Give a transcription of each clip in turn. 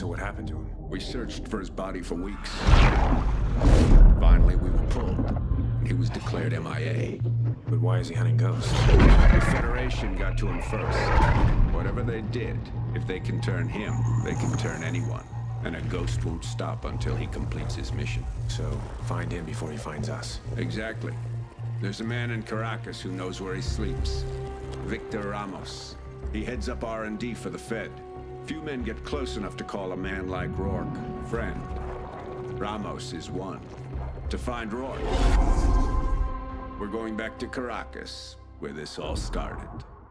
So what happened to him? We searched for his body for weeks. Finally, we were pulled. He was declared MIA. But why is he hunting ghosts? The Federation got to him first. Whatever they did, if they can turn him, they can turn anyone. And a ghost won't stop until he completes his mission. So, find him before he finds us. Exactly. There's a man in Caracas who knows where he sleeps. Victor Ramos. He heads up R&D for the Fed. Few men get close enough to call a man like Rourke friend. Ramos is one. To find Rourke, we're going back to Caracas, where this all started.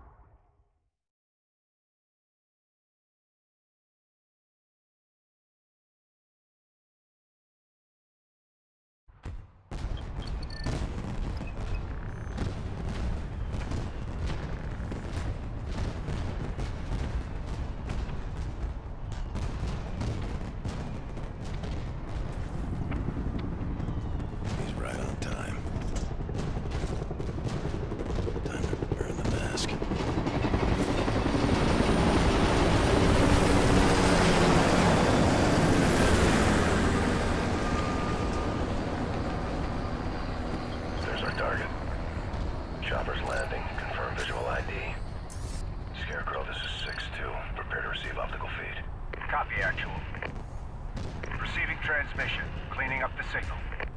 Transmission. Cleaning up the signal.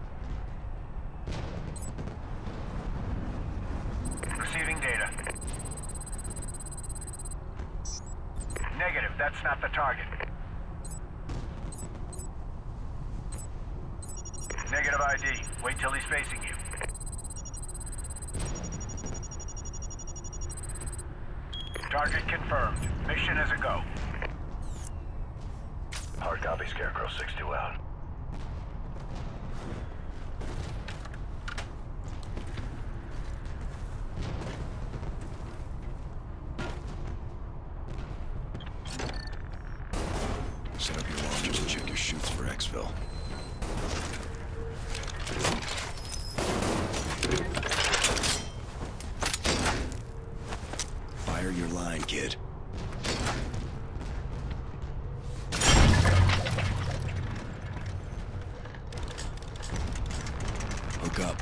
Receiving data. Negative, that's not the target. Negative ID. Wait till he's facing you. Target confirmed. Mission is a go. Hard copy, Scarecrow 6-2 out. Set up your launchers and check your chutes for exfil. Fire your line, kid. Hook up.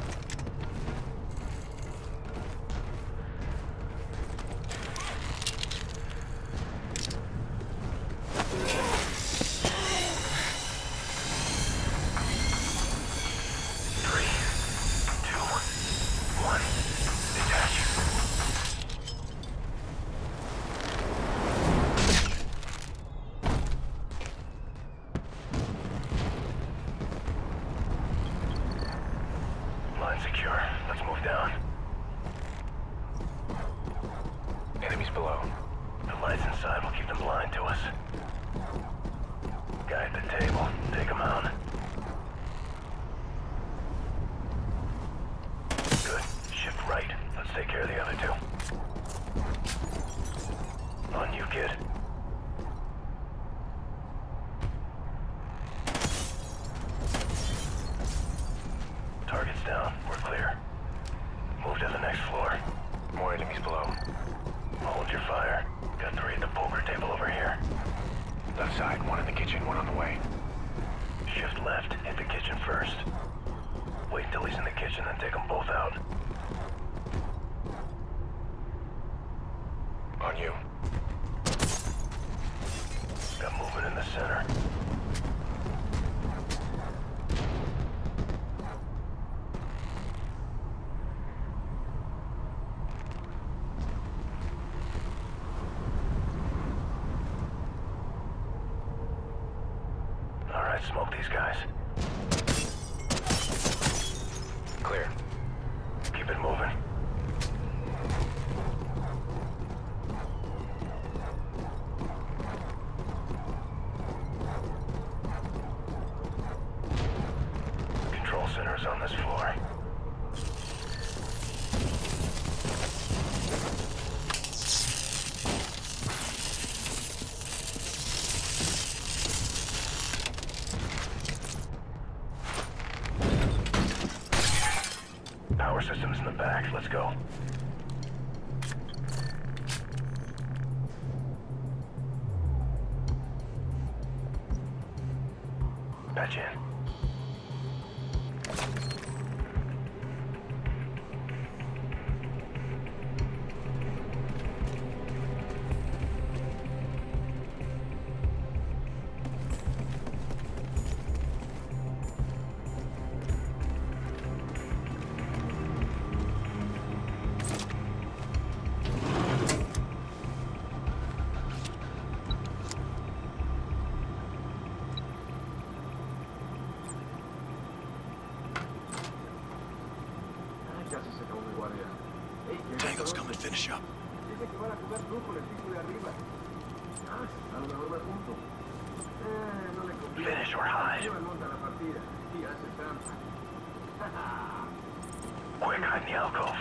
Secure. Let's move down. Enemies below. The lights inside will keep them blind to us. Guy at the table. Take him out. Good. Shift right. Let's take care of the other two. On you, kid. Target's down. We're clear. Move to the next floor. More enemies below. Hold your fire. Got 3 at the poker table over here. Left side, 1 in the kitchen, 1 on the way. Shift left, hit the kitchen first. Wait till he's in the kitchen, then take them both out. On you. Got movement in the center. Smoke these guys. Clear. Keep it moving. Control center is on this floor. Power systems in the back. Let's go. Patch in. Tango's coming, finish up. Finish or hide. Quick, hide in the alcove.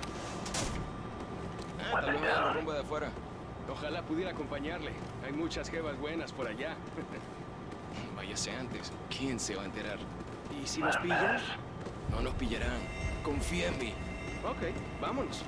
Hasta luego, la rumba de afuera. Ojalá pudiera acompañarle. Hay muchas jevas buenas por allá. Váyase antes. ¿Quién se va a enterar? ¿Y si nos pillan? No nos pillarán. Confía en mí. Ok, vámonos.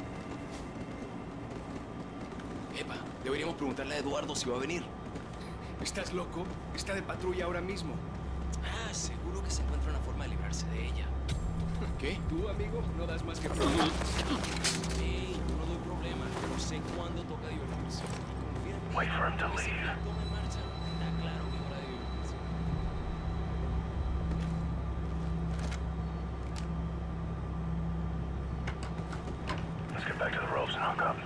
Epa, deberíamos preguntarle a Eduardo si va a venir. ¿Estás loco? Está de patrulla ahora mismo. Ah, seguro que se encuentra una forma de librarse de ella. ¿Qué? ¿Tú, amigo? No das más que problemas. Hey, yo no doy problemas, pero sé cuándo toca divertirse. Confía en mí. Wait for him to leave. Toma en marcha. Está claro que es hora de divertirse. Let's get back to the ropes and hook up.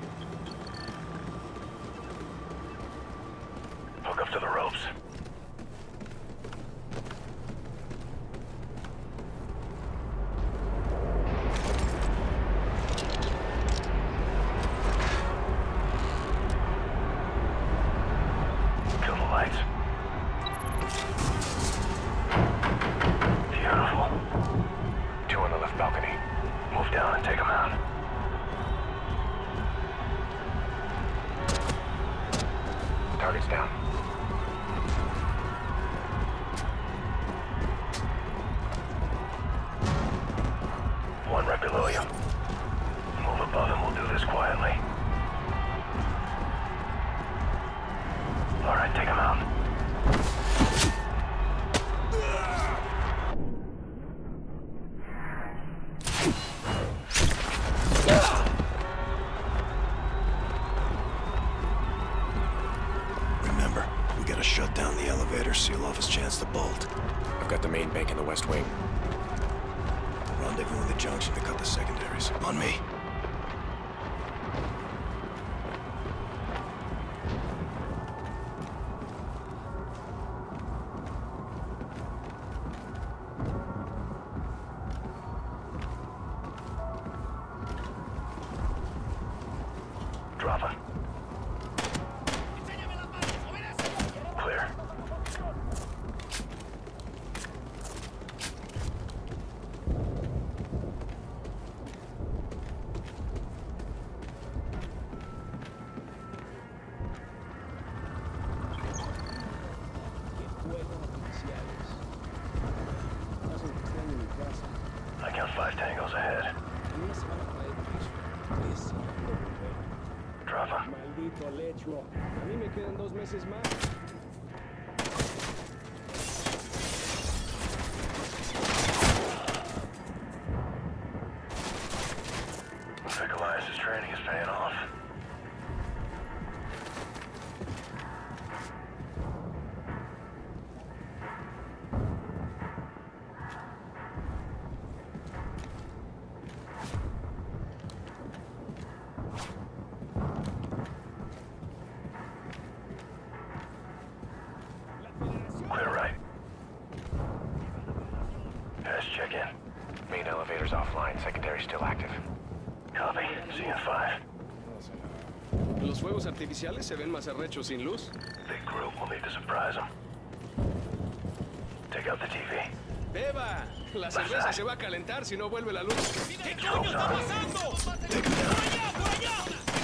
Hook up to the ropes. Kill the lights. Beautiful. 2 on the left balcony. Move down and take them out. Target's down. One right below you. Move above and we'll do this quietly. All right, take him out. Remember, we gotta shut down the elevator, seal off his chance to bolt. I've got the main bank in the West Wing. Rendezvous in the junction to cut the secondaries. On me. Drop him. Clear. I count 5 tangos ahead. Drop him. Maldito lecho. A mí me quedan 2 meses más. Looks like Elias's training is paying off. Clear right. Pass check-in. Main elevator's offline, secondary still active. Copy. See you in 5. Los fuegos artificiales se ven más arrechos sin luz. Big group, we'll need to surprise them. Take out the TV. ¡Beba! La cerveza se va a calentar si no vuelve la luz. ¿Qué coño Scope's está on. pasando? Take him down. ¡Por allá!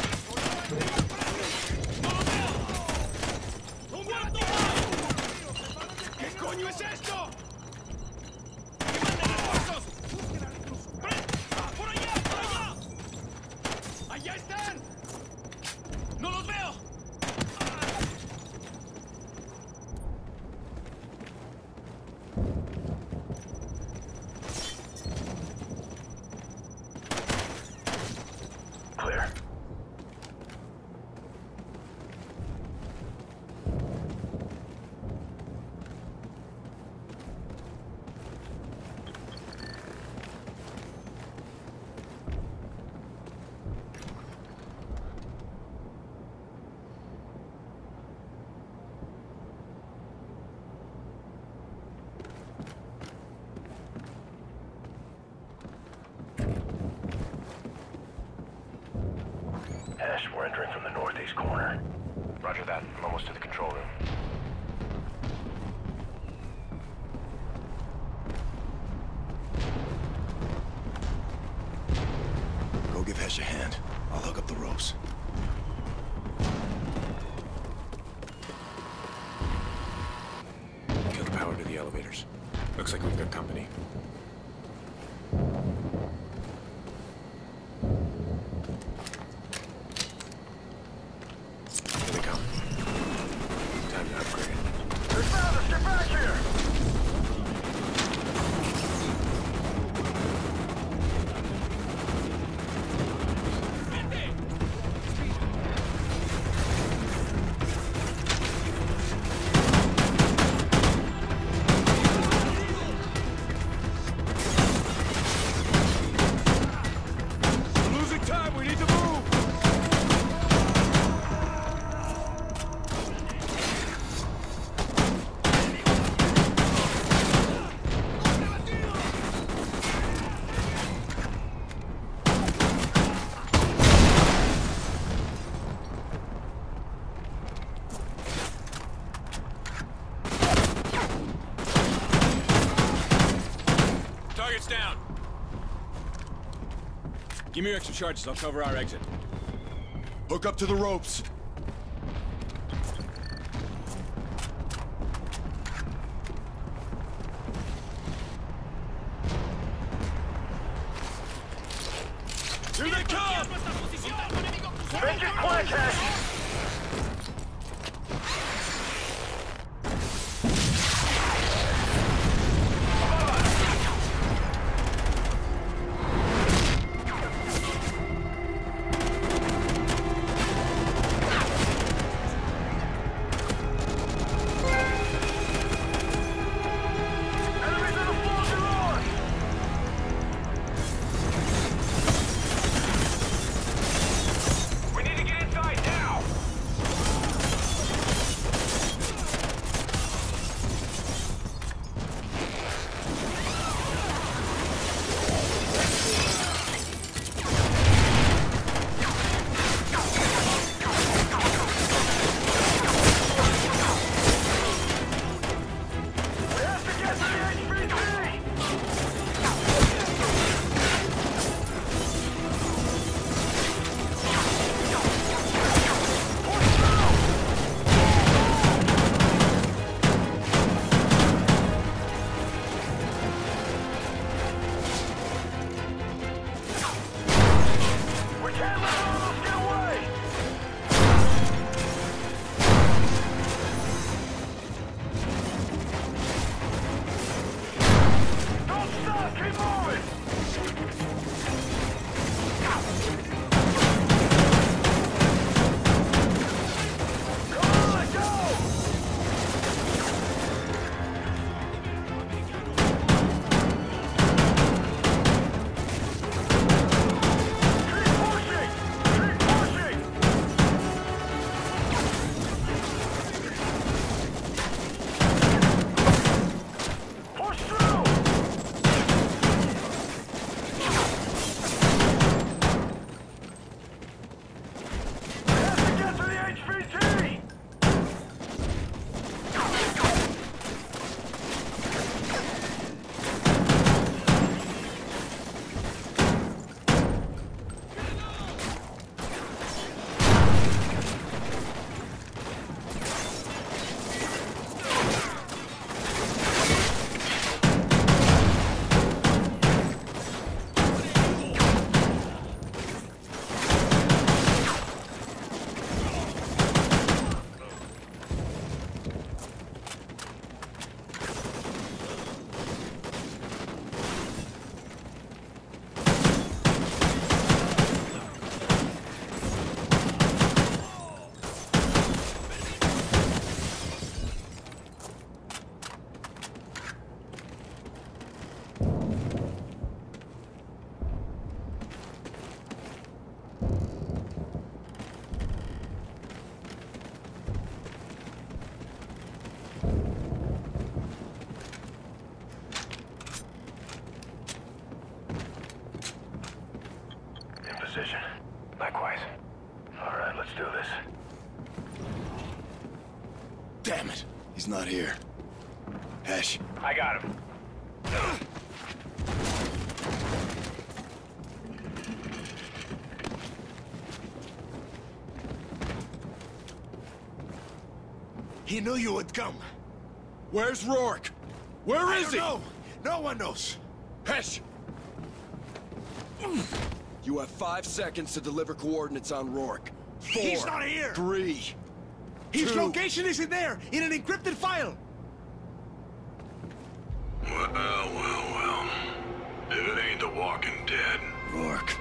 ¡No lo veo! ¡Un muerto! ¿Qué coño es esto? ¡Que manden refuerzos! ¡Busquen a reclusos! ¡Por allá! ¡Por allá! ¡Allá están! ¡No los veo! entering from the northeast corner. Roger that. I'm almost to the control room. Go give Hesh a hand. I'll hook up the ropes. Kill the power to the elevators. Looks like we've got company. Here they come. Time to upgrade. There's Travis! Get back here! Target's down. Give me your extra charges. I'll cover our exit. Hook up to the ropes. Here they come! Make it quick, Hesh! We need to get inside now! do this. Damn it. He's not here. Hesh. I got him. He knew you would come. Where's Rourke? Where is he? I don't know. No one knows. Hesh! You have 5 seconds to deliver coordinates on Rourke. 4, He's not here! 3, His 2. location isn't there, in an encrypted file! Well. If it ain't the Walking Dead, Rourke.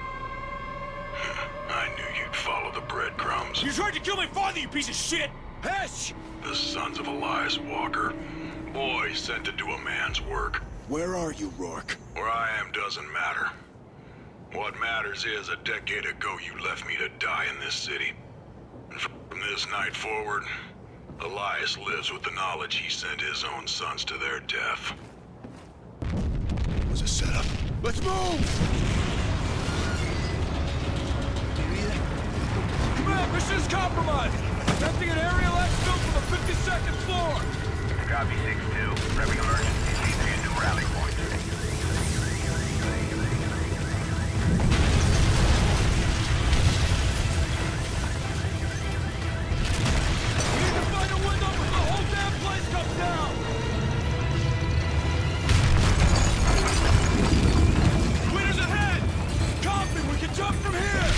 I knew you'd follow the breadcrumbs. You tried to kill my father, you piece of shit! Hesh! The sons of Elias Walker. Boys sent to do a man's work. Where are you, Rourke? Where I am doesn't matter. What matters is, a decade ago you left me to die in this city. And from this night forward, Elias lives with the knowledge he sent his own sons to their death. It was a setup. Let's move! Command, mission is compromised! Attempting an aerial exfil from the 52nd floor! Copy 6-2. Prepping emergency. See a new rally point. We need to find a window before the whole damn place comes down! Winner's ahead! Copy, we can jump from here!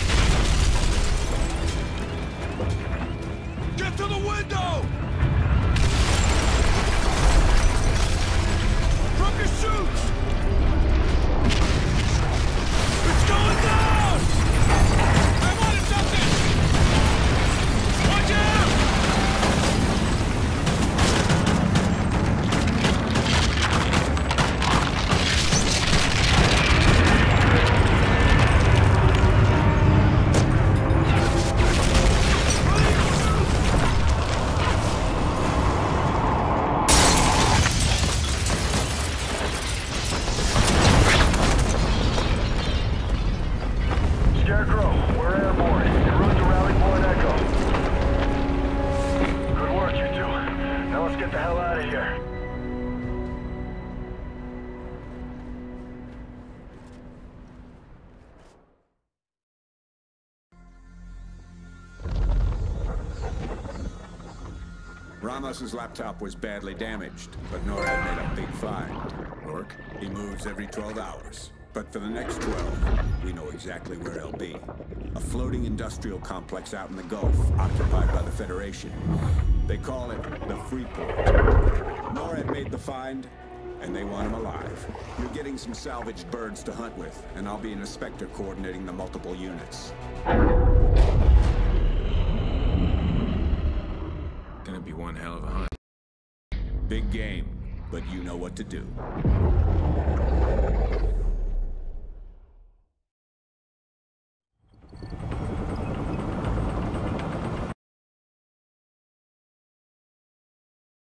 Get to the window! Drop your chutes! It's going down! I want something! Watch out! Scarecrow, we're airborne. En route to Rally Point Echo. Good work, you two. Now let's get the hell out of here. Ramos's laptop was badly damaged, but NORAD made a big find. Rourke? He moves every 12 hours. But for the next 12, we know exactly where he'll be. A floating industrial complex out in the Gulf, occupied by the Federation. They call it the Freeport. NORAD made the find, and they want him alive. You're getting some salvaged birds to hunt with, and I'll be an inspector coordinating the multiple units. Gonna be one hell of a hunt. Big game, but you know what to do.